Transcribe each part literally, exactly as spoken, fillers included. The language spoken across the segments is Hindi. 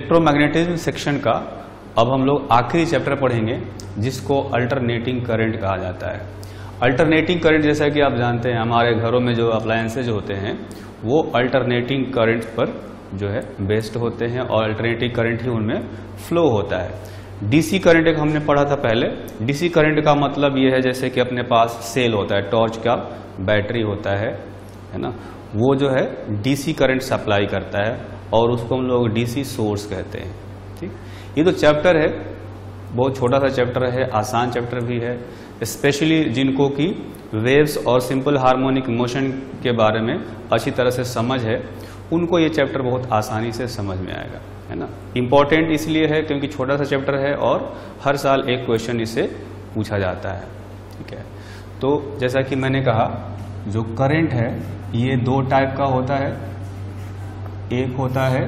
इलेक्ट्रोमैग्नेटिज्म सेक्शन का अब हम लोग आखिरी चैप्टर पढ़ेंगे जिसको अल्टरनेटिंग करंट कहा जाता है। अल्टरनेटिंग करंट जैसा कि आप जानते हैं हमारे घरों में जो अप्लायंसेज होते हैं वो अल्टरनेटिंग करंट पर जो है बेस्ड होते हैं और अल्टरनेटिंग करंट ही उनमें फ्लो होता है। डीसी करंट एक हमने पढ़ा था पहले। डीसी करंट का मतलब ये है जैसे कि अपने पास सेल होता है, टॉर्च का बैटरी होता है है ना, वो जो है डीसी करंट सप्लाई करता है और उसको हम लोग डीसी सोर्स कहते हैं। ठीक, ये तो चैप्टर है, बहुत छोटा सा चैप्टर है, आसान चैप्टर भी है। स्पेशली जिनको कि वेव्स और सिंपल हार्मोनिक मोशन के बारे में अच्छी तरह से समझ है उनको ये चैप्टर बहुत आसानी से समझ में आएगा, है ना। इम्पॉर्टेंट इसलिए है क्योंकि छोटा सा चैप्टर है और हर साल एक क्वेश्चन इससे पूछा जाता है। ठीक है, तो जैसा कि मैंने कहा जो करंट है ये दो टाइप का होता है। एक होता है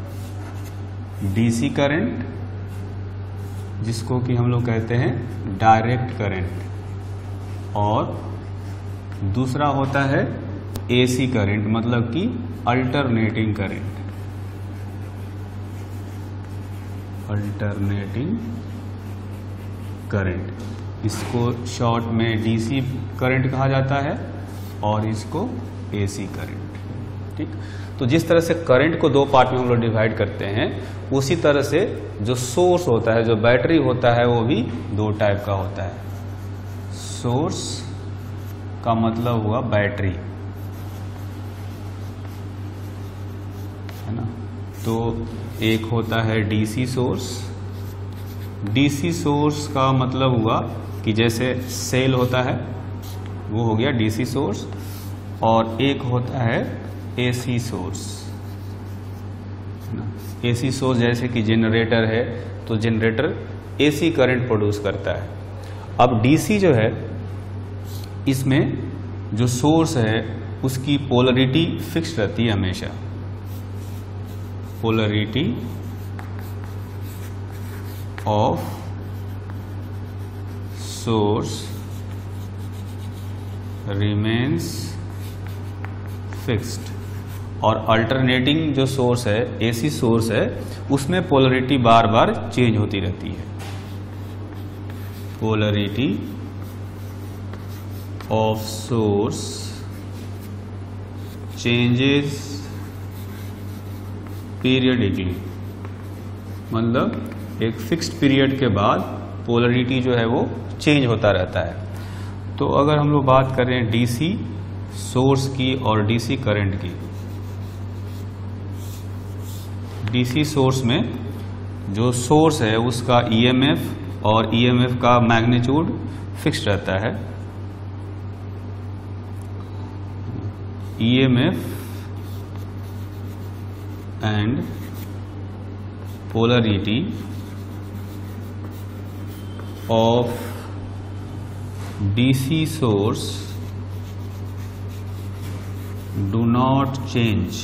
डीसी करंट जिसको कि हम लोग कहते हैं डायरेक्ट करंट, और दूसरा होता है एसी करंट मतलब कि अल्टरनेटिंग करंट। अल्टरनेटिंग करंट इसको शॉर्ट में डीसी करंट कहा जाता है और इसको एसी करंट। ठीक, तो जिस तरह से करंट को दो पार्ट में हम लोग डिवाइड करते हैं उसी तरह से जो सोर्स होता है, जो बैटरी होता है, वो भी दो टाइप का होता है। सोर्स का मतलब हुआ बैटरी, है ना। तो एक होता है डीसी सोर्स। डीसी सोर्स का मतलब हुआ कि जैसे सेल होता है वो हो गया डीसी सोर्स, और एक होता है एसी सोर्स, है ना। एसी सोर्स जैसे कि जनरेटर है तो जनरेटर एसी करंट प्रोड्यूस करता है। अब डीसी जो है इसमें जो सोर्स है उसकी पोलरिटी फिक्स रहती है हमेशा। Polarity of source remains fixed, और अल्टरनेटिंग जो सोर्स है, एसी सोर्स है, उसमें पोलरिटी बार बार चेंज होती रहती है। Polarity of source changes periodically, मतलब एक फिक्स्ड पीरियड के बाद पोलरिटी जो है वो चेंज होता रहता है। तो अगर हम लोग बात करें डीसी सोर्स की और डीसी करंट की, डीसी सोर्स में जो सोर्स है उसका ईएमएफ और ईएमएफ का मैग्नीट्यूड फिक्स रहता है। EMF and polarity of DC source do not change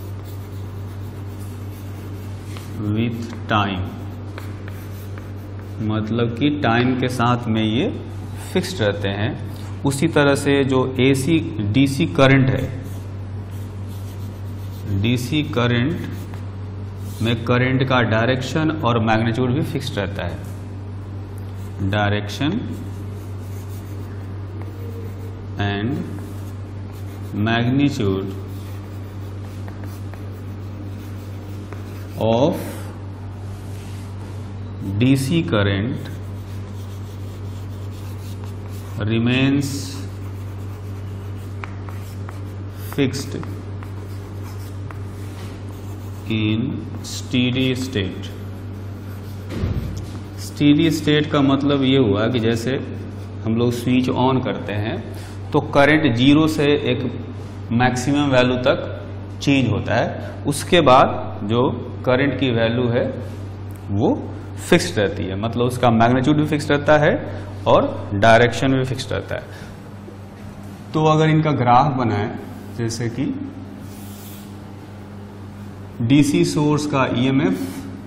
with time, मतलब कि टाइम के साथ में ये फिक्स्ड रहते हैं। उसी तरह से जो एसी डीसी करंट है, डीसी करंट में करंट का डायरेक्शन और मैग्नीट्यूड भी फिक्स्ड रहता है। Direction and magnitude of D C current remains fixed in steady state। steady state का मतलब ये हुआ कि जैसे हम लोग स्विच ऑन करते हैं तो करंट जीरो से एक मैक्सिमम वैल्यू तक चेंज होता है, उसके बाद जो करंट की वैल्यू है वो फिक्स्ड रहती है, मतलब उसका मैग्नीट्यूड भी फिक्स्ड रहता है और डायरेक्शन भी फिक्स्ड रहता है। तो अगर इनका ग्राफ बनाए जैसे कि डीसी सोर्स का ईएमएफ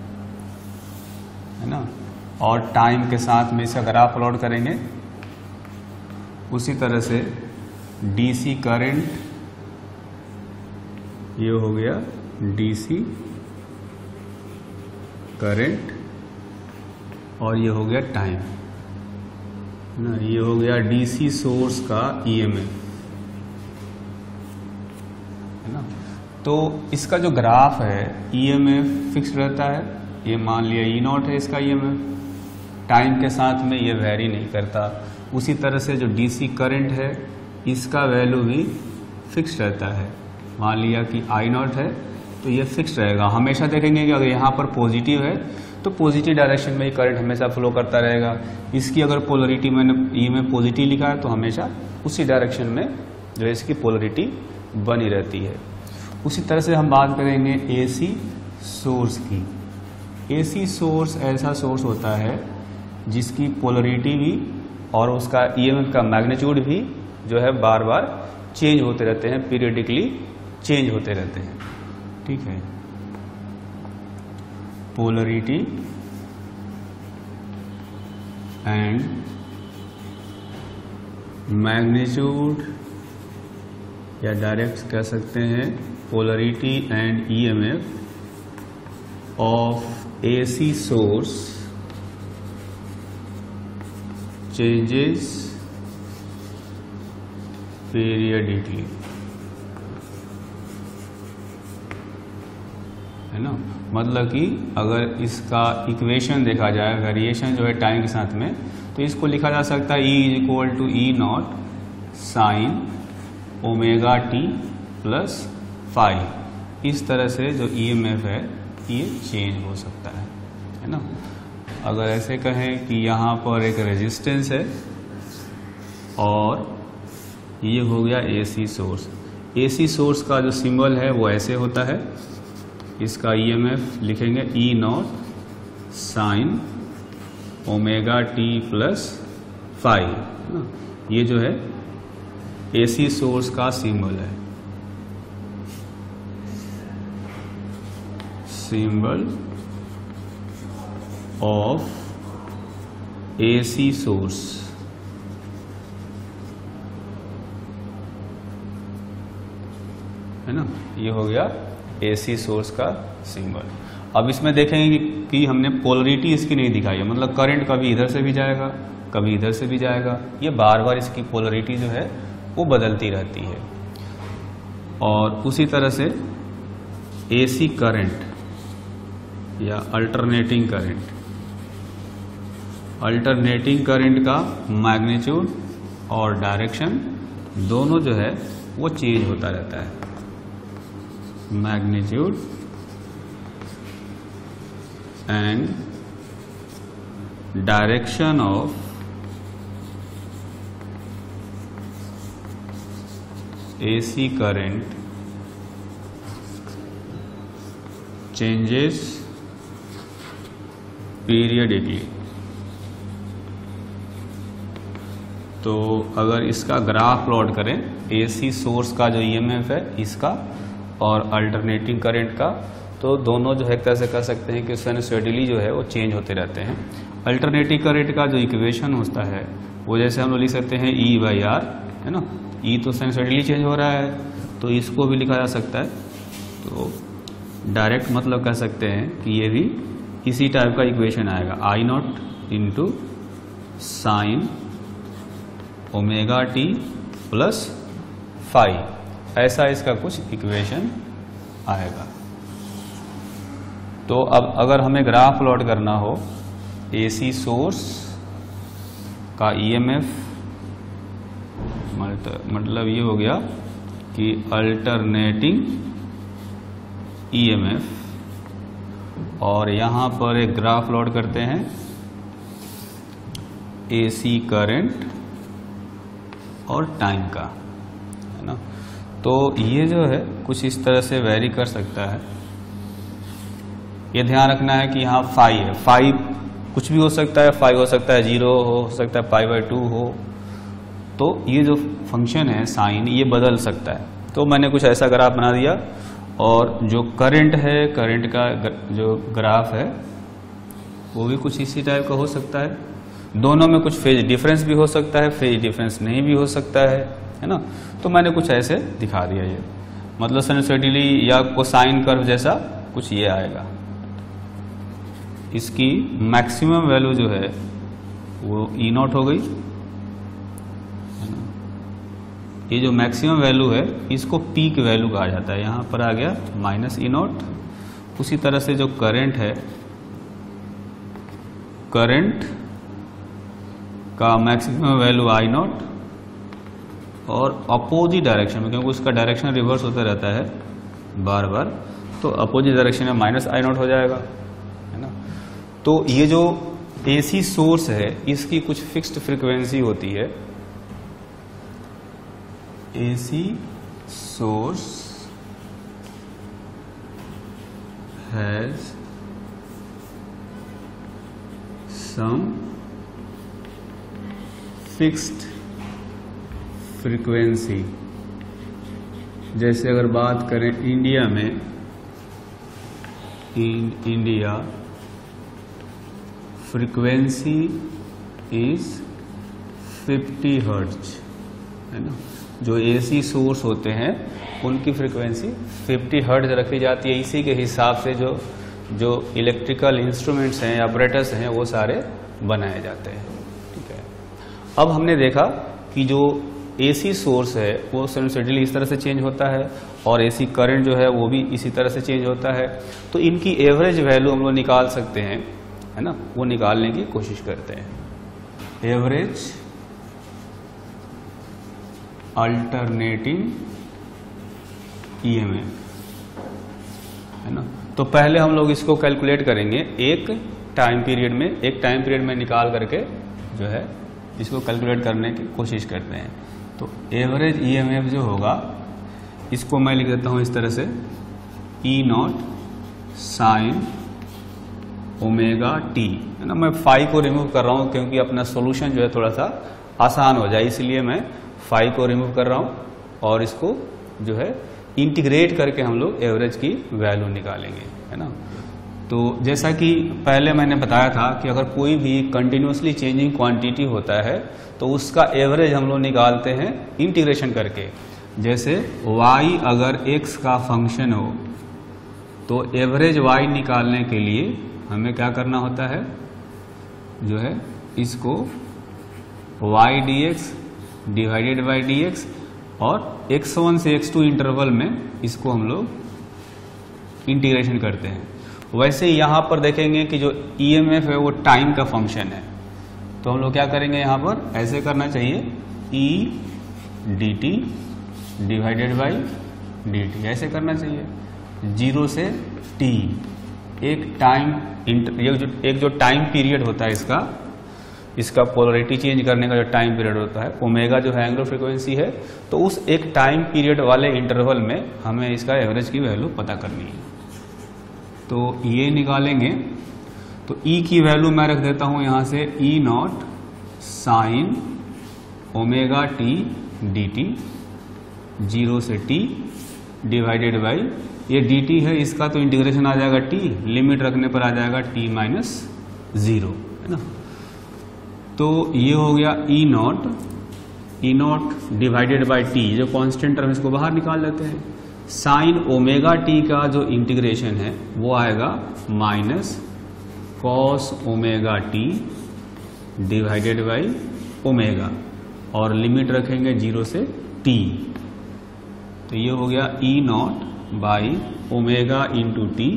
है ना, और टाइम के साथ में इसका ग्राफ प्लॉट करेंगे, उसी तरह से डीसी करंट ये हो गया डीसी करंट और ये हो गया टाइम ना, ये हो गया डीसी सोर्स का ईएमएफ है ना। तो इसका जो ग्राफ है ईएमएफ फिक्स रहता है, ये मान लिया ई नॉट है इसका ईएमएफ, टाइम के साथ में ये वेरी नहीं करता। उसी तरह से जो डीसी करंट है इसका वैल्यू भी फिक्स रहता है, मान लिया कि आई नॉट है तो ये फिक्स रहेगा। हमेशा देखेंगे कि अगर यहाँ पर पॉजिटिव है तो पॉजिटिव डायरेक्शन में ही करंट हमेशा फ्लो करता रहेगा। इसकी अगर पोलरिटी मैंने ई में पॉजिटिव लिखा है तो हमेशा उसी डायरेक्शन में जो है इसकी पोलरिटी बनी रहती है। उसी तरह से हम बात करेंगे एसी सोर्स की। एसी सोर्स ऐसा सोर्स होता है जिसकी पोलरिटी भी और उसका ईएमएफ का मैग्नीट्यूड भी जो है बार बार चेंज होते रहते हैं, पीरियडिकली चेंज होते रहते हैं। ठीक है, पोलरिटी एंड मैग्नीट्यूड या डायरेक्ट कह सकते हैं polarity and EMF of AC source changes periodically, है ना। मतलब कि अगर इसका इक्वेशन देखा जाए, वेरिएशन जो है टाइम के साथ में, तो इसको लिखा जा सकता है E is equal to E naught sine omega T plus five. इस तरह से जो ईएमएफ है ये चेंज हो सकता है, है ना। अगर ऐसे कहें कि यहाँ पर एक रेजिस्टेंस है और ये हो गया एसी सोर्स। एसी सोर्स का जो सिंबल है वो ऐसे होता है, इसका ईएमएफ लिखेंगे E naught sine omega T plus five. ये जो है एसी सोर्स का सिंबल है, सिंबल ऑफ एसी सोर्स, है ना। ये हो गया एसी सोर्स का सिंबल। अब इसमें देखेंगे कि हमने पोलरिटी इसकी नहीं दिखाई है, मतलब करंट कभी इधर से भी जाएगा कभी इधर से भी जाएगा, ये बार बार इसकी पोलरिटी जो है वो बदलती रहती है। और उसी तरह से एसी करंट या अल्टरनेटिंग करंट, अल्टरनेटिंग करंट का मैग्नीट्यूड और डायरेक्शन दोनों जो है वो चेंज होता रहता है। Magnitude and direction of AC current changes periodically. तो अगर इसका ग्राफ प्लॉट करें एसी सोर्स का जो ईएमएफ है इसका और अल्टरनेटिंग करंट का, तो दोनों जो है कैसे कह सकते हैं कि साइनसॉइडली जो है वो चेंज होते रहते हैं। अल्टरनेटिंग करंट का जो इक्वेशन होता है वो जैसे हम लोग लिख सकते हैं ई बाई आर, है ना। ई तो साइनसॉइडली चेंज हो रहा है तो इसको भी लिखा जा सकता है। तो डायरेक्ट मतलब कह सकते हैं कि ये भी इसी टाइप का इक्वेशन आएगा, I naught into sine omega T plus five, ऐसा इसका कुछ इक्वेशन आएगा। तो अब अगर हमें ग्राफ प्लॉट करना हो एसी सोर्स का ईएमएफ, मतलब ये हो गया कि अल्टरनेटिंग ईएमएफ, और यहां पर एक ग्राफ प्लॉट करते हैं एसी करंट और टाइम का, है ना। तो ये जो है कुछ इस तरह से वेरी कर सकता है। ये ध्यान रखना है कि यहाँ फाइव है, फाइव कुछ भी हो सकता है, फाइव हो सकता है जीरो हो सकता है पाई बाई टू हो। तो ये जो फंक्शन है साइन ये बदल सकता है। तो मैंने कुछ ऐसा ग्राफ बना दिया, और जो करंट है करंट का जो ग्राफ है वो भी कुछ इसी टाइप का हो सकता है। दोनों में कुछ फेज डिफरेंस भी हो सकता है, फेज डिफरेंस नहीं भी हो सकता है, है ना। तो मैंने कुछ ऐसे दिखा दिया, ये मतलब साइनसॉइडली या कोसाइन कर्व जैसा कुछ ये आएगा। इसकी मैक्सिमम वैल्यू जो है वो ई नॉट हो गई, ये जो मैक्सिमम वैल्यू है इसको पीक वैल्यू कहा जाता है, यहां पर आ गया माइनस ई नॉट। उसी तरह से जो करंट है, करंट का मैक्सिमम वैल्यू आई नॉट और अपोजिट डायरेक्शन में, क्योंकि उसका डायरेक्शन रिवर्स होता रहता है बार बार, तो अपोजिट डायरेक्शन में माइनस आई नॉट हो जाएगा, है ना। तो ये जो एसी सोर्स है इसकी कुछ फिक्स्ड फ्रीक्वेंसी होती है, AC source has some fixed frequency. जैसे अगर बात करें इंडिया में, in India frequency is fifty hertz, है ना। जो एसी सोर्स होते हैं उनकी फ्रीक्वेंसी फिफ्टी हर्ट्ज रखी जाती है। इसी के हिसाब से जो जो इलेक्ट्रिकल इंस्ट्रूमेंट्स हैं, ऑपरेटर्स हैं, वो सारे बनाए जाते हैं, ठीक है। अब हमने देखा कि जो एसी सोर्स है वो साइनसॉइडली इस तरह से चेंज होता है और एसी करंट जो है वो भी इसी तरह से चेंज होता है। तो इनकी एवरेज वैल्यू हम लोग निकाल सकते हैं, है ना, वो निकालने की कोशिश करते हैं। एवरेज अल्टरनेटिंग ईएमएफ, है ना। तो पहले हम लोग इसको कैलकुलेट करेंगे एक टाइम पीरियड में, एक टाइम पीरियड में निकाल करके जो है इसको कैलकुलेट करने की कोशिश करते हैं। तो एवरेज ईएमएफ जो होगा इसको मैं लिख देता हूं इस तरह से, E naught sine omega T, है ना। मैं फाई को रिमूव कर रहा हूं क्योंकि अपना सॉल्यूशन जो है थोड़ा सा आसान हो जाए, इसलिए मैं फाई को रिमूव कर रहा हूं और इसको जो है इंटीग्रेट करके हम लोग एवरेज की वैल्यू निकालेंगे, है ना। तो जैसा कि पहले मैंने बताया था कि अगर कोई भी कंटिन्यूसली चेंजिंग क्वांटिटी होता है तो उसका एवरेज हम लोग निकालते हैं इंटीग्रेशन करके। जैसे y अगर x का फंक्शन हो तो एवरेज y निकालने के लिए हमें क्या करना होता है, जो है इसको y dx divided by dx और एक्स वन से एक्स टू इंटरवल में इसको हम लोग इंटीग्रेशन करते हैं। वैसे यहां पर देखेंगे कि जो ईएमएफ है वो टाइम का फंक्शन है, तो हम लोग क्या करेंगे, यहां पर ऐसे करना चाहिए, E D T divided by D T, ऐसे करना चाहिए। जीरो से टी एक टाइम एक जो टाइम पीरियड होता है इसका इसका पोलरिटी चेंज करने का जो टाइम पीरियड होता है, ओमेगा जो है एंगुलर फ्रीक्वेंसी है, तो उस एक टाइम पीरियड वाले इंटरवल में हमें इसका एवरेज की वैल्यू पता करनी है। तो ये निकालेंगे, तो ई की वैल्यू मैं रख देता हूं यहां से, E naught sine omega T D T, zero से टी डिवाइडेड बाई, ये डी टी है इसका तो इंटीग्रेशन आ जाएगा टी, लिमिट रखने पर आ जाएगा टी माइनस जीरो, है ना। तो ये हो गया E naught, E naught divided by T, जो कांस्टेंट टर्म इसको बाहर निकाल लेते हैं। साइन ओमेगा टी का जो इंटीग्रेशन है वो आएगा minus cos omega T divided by omega, और लिमिट रखेंगे जीरो से टी। तो ये हो गया E naught by omega into T,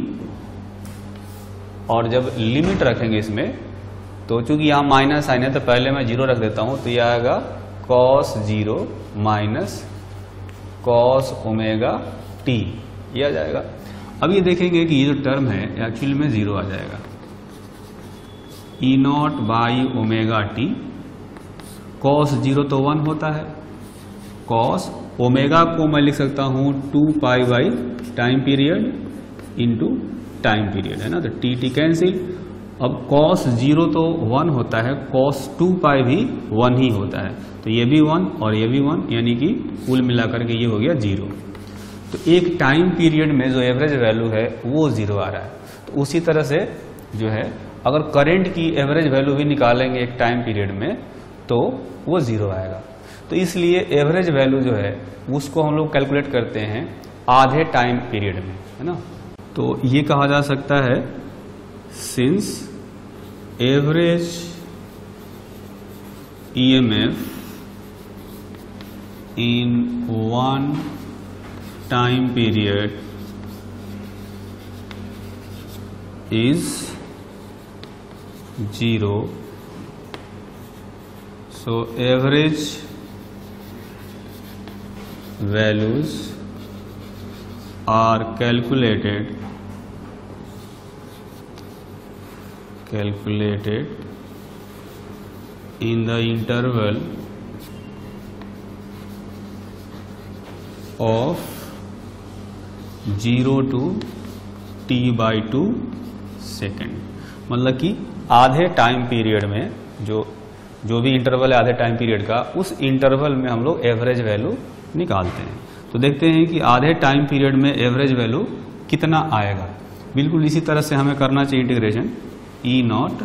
और जब लिमिट रखेंगे इसमें तो चूंकि यहां माइनस साइन है तो पहले मैं जीरो रख देता हूं, तो यह आएगा cos zero minus cos omega T, ये आ जाएगा। अब ये देखेंगे कि ये जो टर्म है एक्चुअली में जीरो आ जाएगा, E naught by omega T, cos zero तो वन होता है, कॉस ओमेगा को मैं लिख सकता हूं two pi by time period into time period, है ना, तो टी टी कैंसिल। अब कॉस जीरो तो वन होता है, कॉस टू पाई भी वन ही होता है, तो ये भी वन और ये भी वन, यानी कि कुल मिलाकर के ये हो गया जीरो। तो एक टाइम पीरियड में जो एवरेज वैल्यू है वो जीरो आ रहा है। तो उसी तरह से जो है अगर करंट की एवरेज वैल्यू भी निकालेंगे एक टाइम पीरियड में तो वो जीरो आएगा। तो इसलिए एवरेज वैल्यू जो है उसको हम लोग कैलकुलेट करते हैं आधे टाइम पीरियड में, है ना। तो ये कहा जा सकता है since average E M F in one time period is zero, so average values are calculated calculated in the interval of zero to t by two second. मतलब कि आधे टाइम पीरियड में जो जो भी इंटरवल है आधे टाइम पीरियड का, उस इंटरवल में हम लोग एवरेज वैल्यू निकालते हैं। तो देखते हैं कि आधे टाइम पीरियड में एवरेज वैल्यू कितना आएगा। बिल्कुल इसी तरह से हमें करना चाहिए integration E naught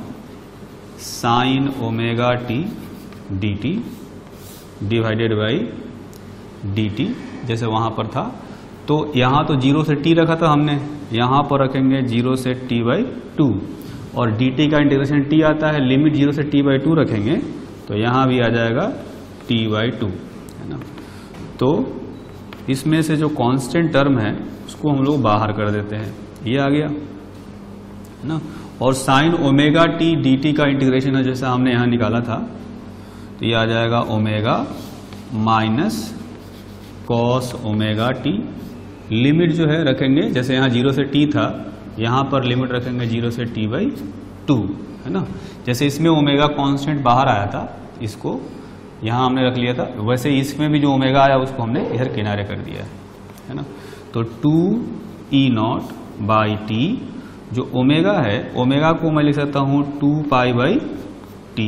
sine omega T D T divided by D T, जैसे वहां पर था। तो यहां तो जीरो से टी रखा था हमने, यहां पर रखेंगे जीरो से टी बाई टू, और डी टी का इंटीग्रेशन टी आता है, लिमिट जीरो से टी बाई टू रखेंगे तो यहां भी आ जाएगा टी बाई टू, है ना। तो इसमें से जो कांस्टेंट टर्म है उसको हम लोग बाहर कर देते हैं, ये आ गया, है ना। और sine omega T D T का इंटीग्रेशन है जैसा हमने यहां निकाला था, तो ये आ जाएगा omega minus cos omega T. Limit जो है रखेंगे, जैसे यहाँ जीरो से टी था, यहाँ पर लिमिट रखेंगे जीरो से टी बाई टू, है ना। जैसे इसमें ओमेगा कांस्टेंट बाहर आया था, इसको यहाँ हमने रख लिया था, वैसे इसमें भी जो ओमेगा आया उसको हमने इधर किनारे कर दिया है, है ना। तो two E naught by T, जो ओमेगा है, ओमेगा को मैं लिख सकता हूँ टू पाई बाई टी।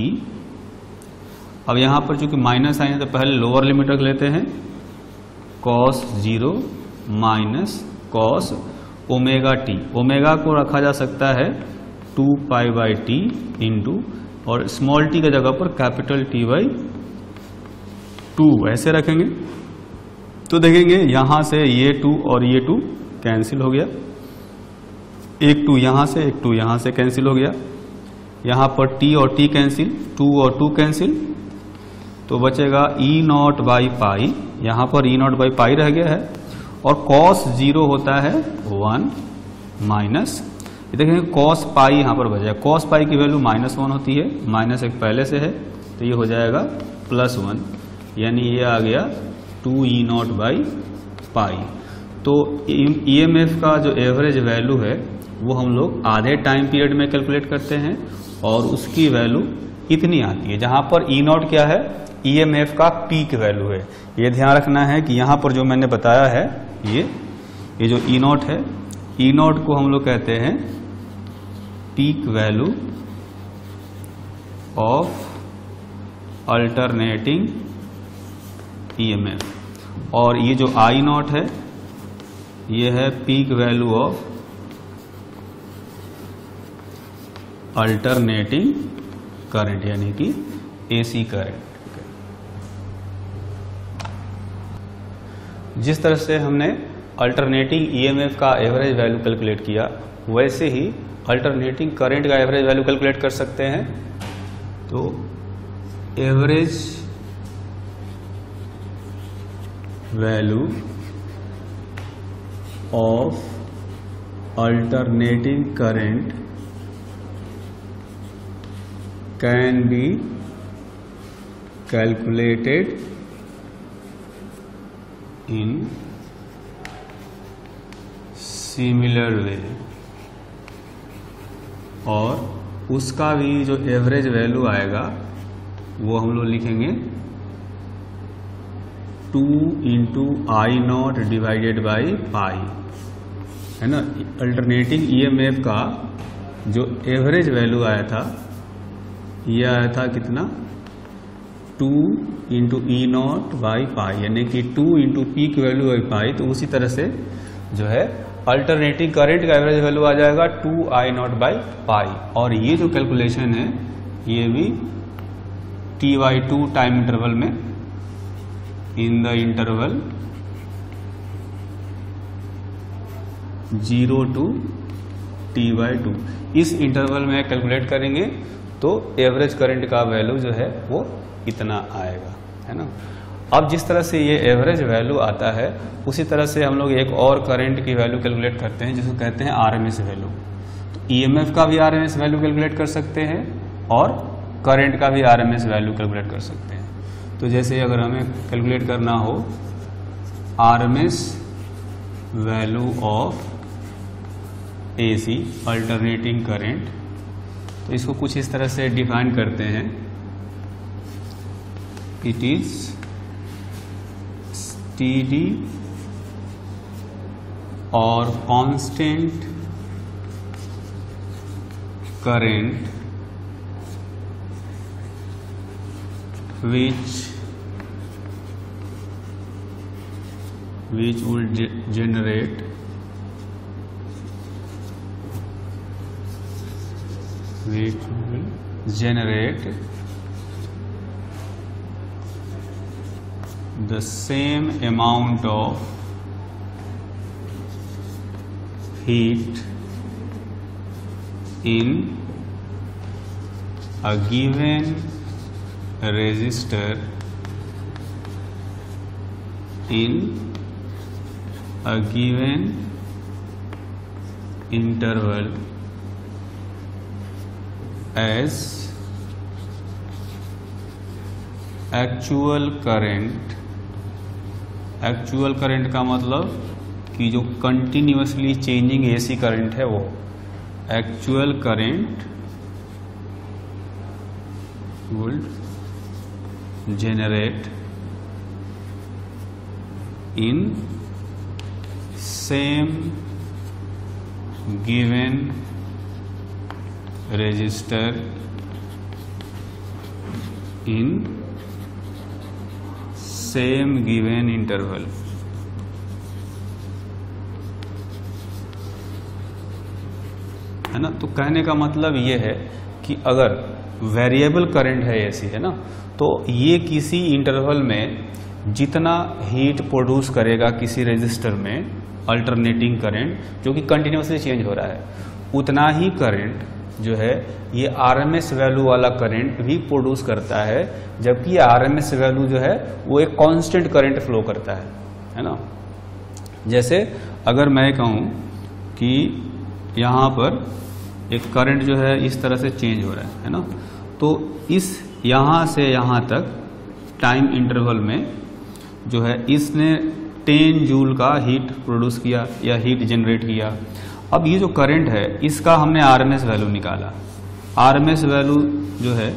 अब यहाँ पर चूंकि माइनस आए हैं तो पहले लोअर लिमिट रख लेते हैं, cos zero minus cos omega T. Omega को रखा जा सकता है two pi by T into, और स्मॉल टी की जगह पर कैपिटल टी बाई टू ऐसे रखेंगे। तो देखेंगे यहां से ये टू और ये टू कैंसिल हो गया, एक टू यहां से एक टू यहां से कैंसिल हो गया, यहां पर टी और टी कैंसिल, टू और टू कैंसिल, तो बचेगा ई नॉट बाई पाई, यहां पर ई नॉट बाई पाई रह गया है, और कॉस जीरो होता है वन माइनस, देखेंगे कॉस पाई यहां पर बचा है, कॉस पाई की वैल्यू माइनस वन होती है, माइनस एक पहले से है तो ये हो जाएगा प्लस वन, यानी ये आ गया two E naught by pi. तो ई एम एफ का जो एवरेज वैल्यू है वो हम लोग आधे टाइम पीरियड में कैलकुलेट करते हैं, और उसकी वैल्यू इतनी आती है, जहां पर ई नॉट क्या है, ई एम एफ का पीक वैल्यू है। ये ध्यान रखना है कि यहां पर जो मैंने बताया है, ये ये जो ई नॉट है, ई नॉट को हम लोग कहते हैं peak value of alternating E M F, और ये जो आई नॉट है ये है peak value of alternating current, यानी कि एसी करंट। जिस तरह से हमने अल्टरनेटिंग ई एम एफ का एवरेज वैल्यू कैलकुलेट किया, वैसे ही अल्टरनेटिंग करंट का एवरेज वैल्यू कैलकुलेट कर सकते हैं। तो average value of alternating current can be calculated in similar way, और उसका भी जो एवरेज वैल्यू आएगा वो हम लोग लिखेंगे two into I naught divided by pi, है ना। अल्टरनेटिंग ई एम एफ का जो एवरेज वैल्यू आया था, ये आया था कितना, two into E naught by pi, यानी कि two into peak value by pi. तो उसी तरह से जो है अल्टरनेटिंग करंट का एवरेज वैल्यू आ जाएगा two I naught by pi, और ये जो कैलकुलेशन है ये भी T by two time interval में, in the interval zero to T by two, इस इंटरवल में कैलकुलेट करेंगे तो एवरेज करंट का वैल्यू जो है वो इतना आएगा, है ना। अब जिस तरह से ये एवरेज वैल्यू आता है उसी तरह से हम लोग एक और करंट की वैल्यू कैलकुलेट करते हैं जिसको कहते हैं आरएमएस वैल्यू। तो ईएमएफ का भी आरएमएस वैल्यू कैलकुलेट कर सकते हैं और करंट का भी आरएमएस वैल्यू कैलकुलेट कर सकते हैं। तो जैसे अगर हमें कैलकुलेट करना हो RMS value of AC alternating current, तो इसको कुछ इस तरह से डिफाइन करते हैं, इट इज स्टीडी और constant current which which will ge generate which will generate the same amount of heat in a given resistor in a given interval as actual current। Actual current का मतलब कि जो कंटिन्यूअसली चेंजिंग एसी करंट है वो actual current would generate in same given resistor in same given interval। है ना। तो कहने का मतलब ये है कि अगर वेरिएबल करंट है एसी, है ना, तो ये किसी इंटरवल में जितना हीट प्रोड्यूस करेगा किसी रेजिस्टर में अल्टरनेटिंग करंट जो कि कंटिन्यूअसली चेंज हो रहा है, उतना ही करंट जो है ये आरएमएस वैल्यू वाला करंट भी प्रोड्यूस करता है, जबकि ये आरएमएस वैल्यू जो है वो एक कांस्टेंट करंट फ्लो करता है, है ना। जैसे अगर मैं कहूँ कि यहाँ पर एक करंट जो है इस तरह से चेंज हो रहा है, है ना, तो इस यहाँ से यहाँ तक टाइम इंटरवल में जो है इसने टेन जूल का हीट प्रोड्यूस किया या हीट जनरेट किया। अब ये जो करंट है इसका हमने आरएमएस वैल्यू निकाला। आरएमएस वैल्यू जो है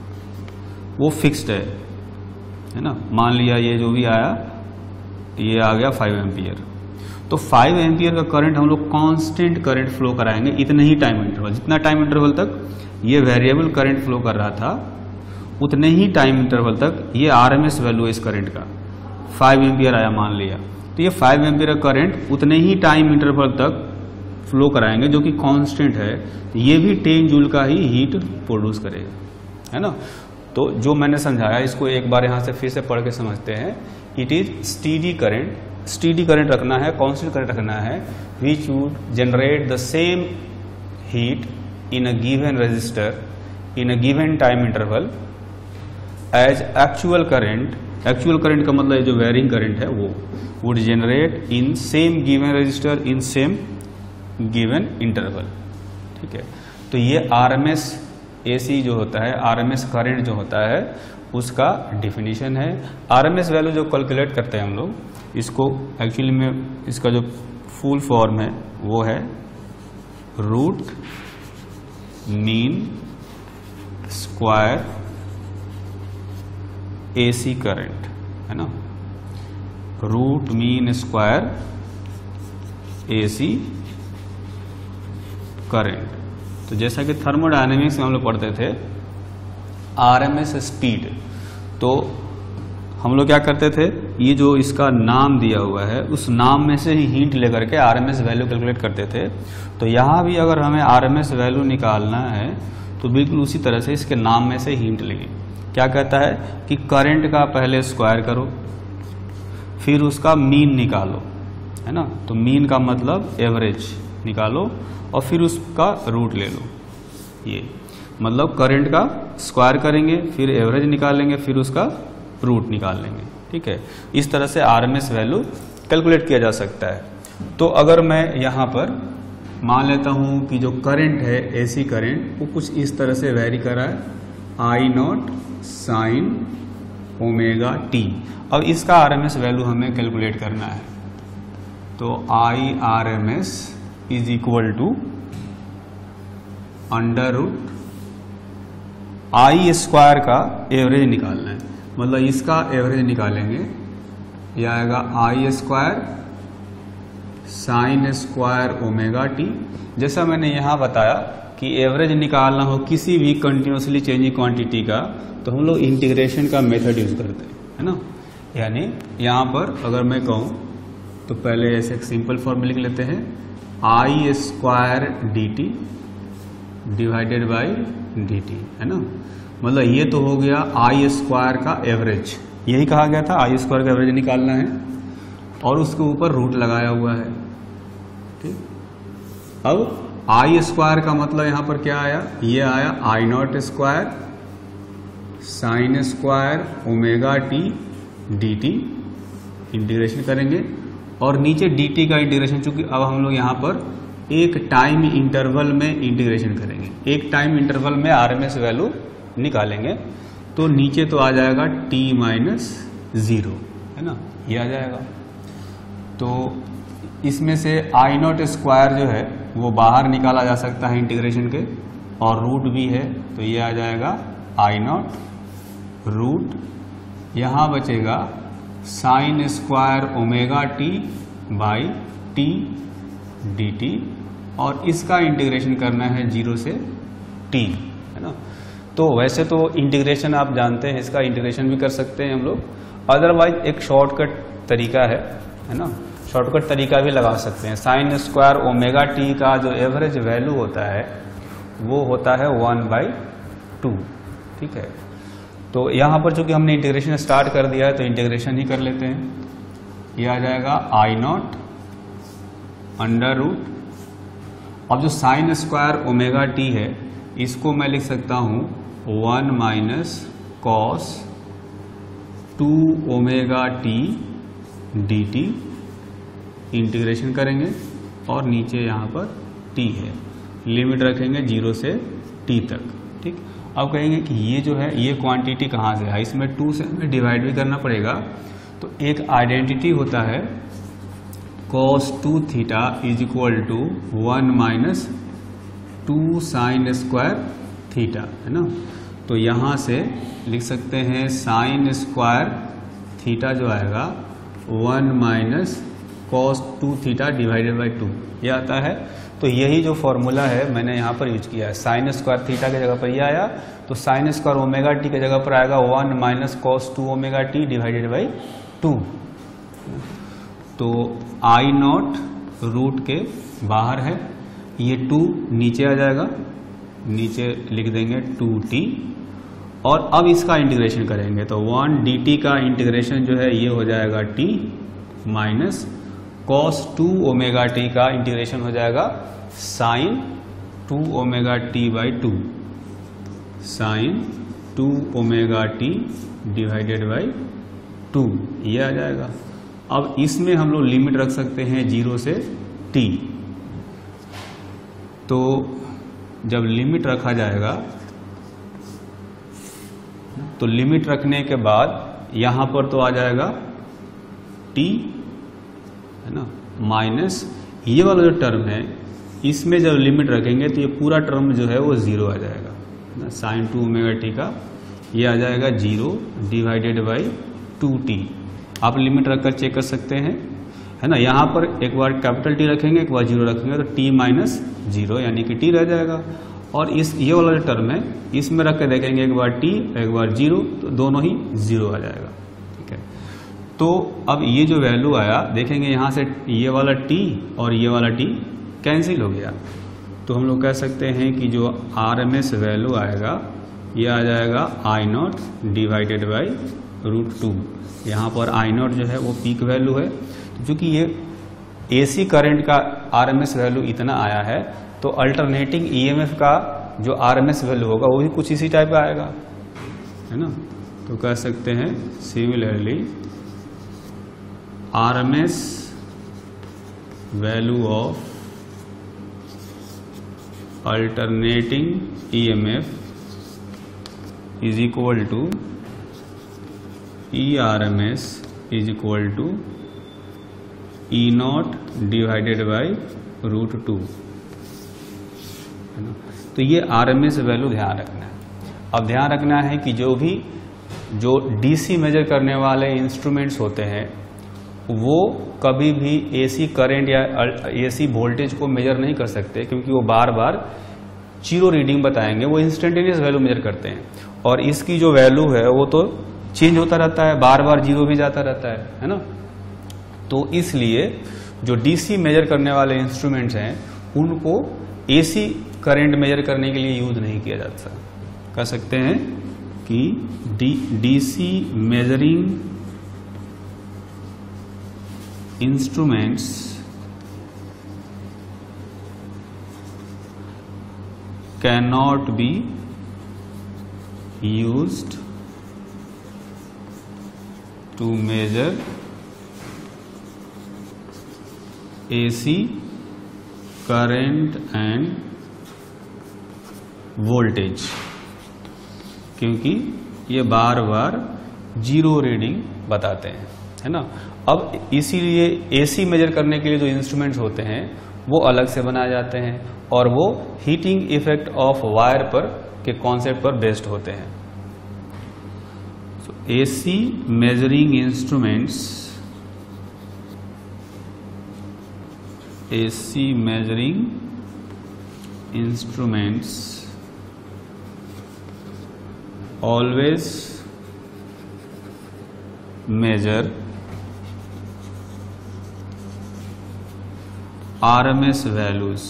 वो फिक्स्ड है, है ना। मान लिया ये जो भी आया ये आ गया फाइव एम्पियर, तो फाइव एम्पियर का करंट हम लोग कांस्टेंट करंट फ्लो कराएंगे इतने ही टाइम इंटरवल, जितना टाइम इंटरवल तक ये वेरिएबल करंट फ्लो कर रहा था उतने ही टाइम इंटरवल तक ये आरएमएस वैल्यू है इस करंट का, फाइव एम्पियर आया मान लिया, तो ये फाइव एम्पियर का करंट उतने ही टाइम इंटरवल तक फ्लो कराएंगे जो कि कांस्टेंट है, तो ये भी टेन जूल का ही हीट प्रोड्यूस करेगा, है ना। तो जो मैंने समझाया इसको एक बार यहाँ से फिर से पढ़ के समझते हैं। It is steady current, steady current रखना है, कांस्टेंट करंट रखना है, which would generate the same heat in a given resistor in a given time interval as actual current। actual current का मतलब जो varying current है वो would generate in same given resistor in same given interval। ठीक है, तो ये आरएमएस एसी जो होता है, आरएमएस करंट जो होता है उसका डिफिनीशन है। आरएमएस वैल्यू जो कैलकुलेट करते हैं हम लोग, इसको एक्चुअली में इसका जो फुल फॉर्म है वो है root mean square AC current, है ना, root mean square AC current. तो जैसा कि थर्मोडायनेमिक्स में हम लोग पढ़ते थे आरएमएस स्पीड, तो हम लोग क्या करते थे, ये जो इसका नाम दिया हुआ है उस नाम में से ही हिंट लेकर के आरएमएस वैल्यू कैलकुलेट करते थे। तो यहाँ भी अगर हमें आरएमएस वैल्यू निकालना है तो बिल्कुल उसी तरह से इसके नाम में से हिंट लेंगे। क्या कहता है कि करंट का पहले स्क्वायर करो फिर उसका मीन निकालो, है ना। तो मीन का मतलब एवरेज निकालो और फिर उसका रूट ले लो। ये मतलब करंट का स्क्वायर करेंगे, फिर एवरेज निकालेंगे, फिर उसका रूट निकाल लेंगे। ठीक है, इस तरह से आरएमएस वैल्यू कैलकुलेट किया जा सकता है। तो अगर मैं यहाँ पर मान लेता हूँ कि जो करंट है, एसी करंट, वो कुछ इस तरह से वेरी कर रहा है, I naught sine omega T. अब इसका आरएमएस वैल्यू हमें कैलकुलेट करना है। तो I R M S is equal to under root I square का एवरेज निकालना है, मतलब इसका एवरेज निकालेंगे, यह आएगा I square sine square omega T. जैसा मैंने यहां बताया कि एवरेज निकालना हो किसी भी कंटिन्यूसली चेंजिंग क्वांटिटी का, तो हम लोग इंटीग्रेशन का मेथड यूज करते हैं, है ना। यानी यहां पर अगर मैं कहूं तो पहले ऐसे एक सिंपल फॉर्म लिख लेते हैं, I square D T divided by D T, है ना। मतलब ये तो हो गया आई स्क्वायर का एवरेज, यही कहा गया था, आई स्क्वायर का एवरेज निकालना है और उसके ऊपर रूट लगाया हुआ है। ठीक, अब आई स्क्वायर का मतलब यहां पर क्या आया, ये आया I naught square sine square omega T D T, integration करेंगे, और नीचे डी टी का इंटीग्रेशन, चूंकि अब हम लोग यहां पर एक टाइम इंटरवल में इंटीग्रेशन करेंगे, एक टाइम इंटरवल में आरएमएस वैल्यू निकालेंगे, तो नीचे तो आ जाएगा टी माइनस जीरो, है ना, ये आ जाएगा। तो इसमें से आई नॉट स्क्वायर जो है वो बाहर निकाला जा सकता है इंटीग्रेशन के, और रूट भी है, तो ये आ जाएगा आई नॉट रूट, यहां बचेगा sine square omega T by T D T, और इसका इंटीग्रेशन करना है जीरो से टी, है ना। तो वैसे तो इंटीग्रेशन आप जानते हैं, इसका इंटीग्रेशन भी कर सकते हैं हम लोग, अदरवाइज एक शॉर्टकट तरीका है, है ना, शॉर्टकट तरीका भी लगा सकते हैं। साइन स्क्वायर ओमेगा टी का जो एवरेज वैल्यू होता है वो होता है वन बाई टू। ठीक है, तो यहां पर चूंकि हमने इंटीग्रेशन स्टार्ट कर दिया है तो इंटीग्रेशन ही कर लेते हैं। यह आ जाएगा आई नॉट अंडर रूट, अब जो साइन स्क्वायर ओमेगा टी है इसको मैं लिख सकता हूं one minus cos two omega T D T, integration करेंगे और नीचे यहां पर टी है, लिमिट रखेंगे जीरो से टी तक। ठीक, अब कहेंगे कि ये जो है ये क्वांटिटी कहाँ से है, इसमें टू से हमें डिवाइड भी करना पड़ेगा। तो एक आइडेंटिटी होता है cos two theta is equal to one minus two sine square theta, है ना। तो यहां से लिख सकते हैं साइन स्क्वायर थीटा जो आएगा one minus cos two theta divided by two, ये आता है। तो यही जो फॉर्मूला है मैंने यहाँ पर यूज किया है, साइन स्क्वायर थीटा की जगह पर ये आया, तो साइन स्क्वायर ओमेगा टी की जगह पर आएगा one minus cos two omega T divided by two. तो आई नॉट रूट के बाहर है, ये टू नीचे आ जाएगा, नीचे लिख देंगे टू टी, और अब इसका इंटीग्रेशन करेंगे तो वन डी टी का इंटीग्रेशन जो है ये हो जाएगा T minus cos two omega T का इंटीग्रेशन हो जाएगा sine two omega T by two, sine two omega T divided by two, ये आ जाएगा। अब इसमें हम लोग लिमिट रख सकते हैं जीरो से टी, तो जब लिमिट रखा जाएगा तो लिमिट रखने के बाद यहां पर तो आ जाएगा टी, है ना, माइनस ये वाला जो टर्म है इसमें जब लिमिट रखेंगे तो ये पूरा टर्म जो है वो जीरो आ जाएगा, है ना, साइन टू ओमेगा टी का ये आ जाएगा zero divided by two T. आप लिमिट रखकर चेक कर सकते हैं, है ना। यहां पर एक बार कैपिटल टी रखेंगे, एक बार जीरो रखेंगे, तो टी माइनस जीरो यानी कि टी रह जाएगा, और इस ये वाला जो टर्म है इसमें रख के देखेंगे एक बार टी एक बार जीरो, तो दोनों ही जीरो आ जाएगा। ठीक है, तो अब ये जो वैल्यू आया देखेंगे यहां से ये वाला टी और ये वाला टी कैंसिल हो गया, तो हम लोग कह सकते हैं कि जो आरएमएस वैल्यू आएगा ये आ जाएगा I naught divided by root two. यहाँ पर आई नॉट जो है वो पीक वैल्यू है, क्योंकि ये एसी करंट का आरएमएस वैल्यू इतना आया है, तो अल्टरनेटिंग ईएमएफ का जो आरएमएस वैल्यू होगा वो भी कुछ इसी टाइप का आएगा, है ना। तो कह सकते हैं similarly RMS value of alternating EMF is equal to E R M S is equal to E naught divided by root two, है ना। तो ये आर एम एस वैल्यू ध्यान रखना है। अब ध्यान रखना है कि जो भी जो डीसी मेजर करने वाले इंस्ट्रूमेंट्स होते हैं वो कभी भी एसी करंट या एसी वोल्टेज को मेजर नहीं कर सकते, क्योंकि वो बार बार जीरो रीडिंग बताएंगे। वो इंस्टेंटेनियस वैल्यू मेजर करते हैं और इसकी जो वैल्यू है वो तो चेंज होता रहता है, बार बार जीरो भी जाता रहता है, है ना। तो इसलिए जो डीसी मेजर करने वाले इंस्ट्रूमेंट्स हैं उनको एसी करंट मेजर करने के लिए यूज नहीं किया जाता। कह सकते हैं कि D DC measuring instruments cannot be used to measure A C current and voltage, क्योंकि ये बार बार जीरो रीडिंग बताते हैं, है ना। अब इसीलिए एसी मेजर करने के लिए जो इंस्ट्रूमेंट्स होते हैं वो अलग से बनाए जाते हैं और वो हीटिंग इफेक्ट ऑफ वायर पर के कॉन्सेप्ट पर बेस्ड होते हैं। So AC measuring instruments AC measuring instruments always measure RMS values.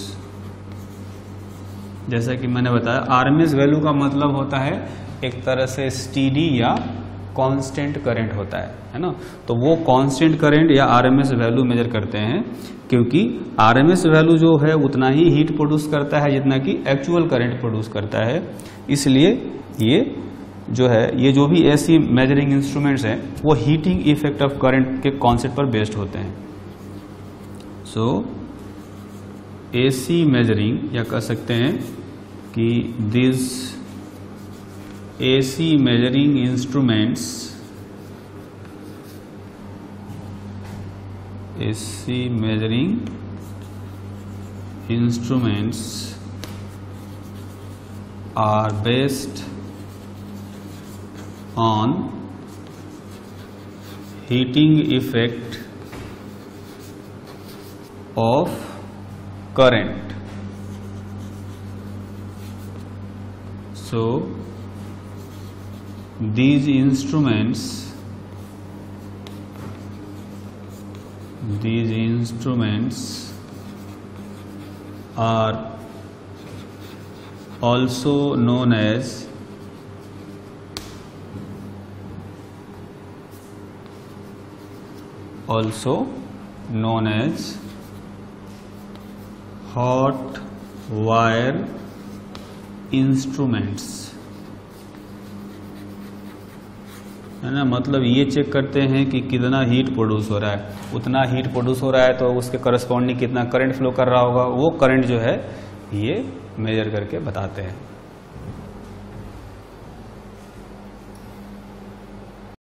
जैसा कि मैंने बताया आरएमएस वैल्यू का मतलब होता है एक तरह से स्टीडी या कांस्टेंट करंट होता है, है ना। तो वो कांस्टेंट करंट या आरएमएस वैल्यू मेजर करते हैं, क्योंकि आरएमएस वैल्यू जो है उतना ही हीट प्रोड्यूस करता है जितना कि एक्चुअल करंट प्रोड्यूस करता है। इसलिए ये जो है ये जो भी ऐसी मेजरिंग इंस्ट्रूमेंट्स हैं वो हीटिंग इफेक्ट ऑफ करंट के कॉन्सेप्ट पर बेस्ड होते हैं। सो एसी मेजरिंग या कह सकते हैं कि this AC measuring instruments AC measuring instruments are based on heating effect of current. So these instruments these instruments are also known as also known as hot wire instruments, है ना। मतलब ये चेक करते हैं कि कितना हीट प्रोड्यूस हो रहा है, उतना हीट प्रोड्यूस हो रहा है तो उसके करस्पॉन्डिंग कितना करंट फ्लो कर रहा होगा, वो करंट जो है ये मेजर करके बताते हैं।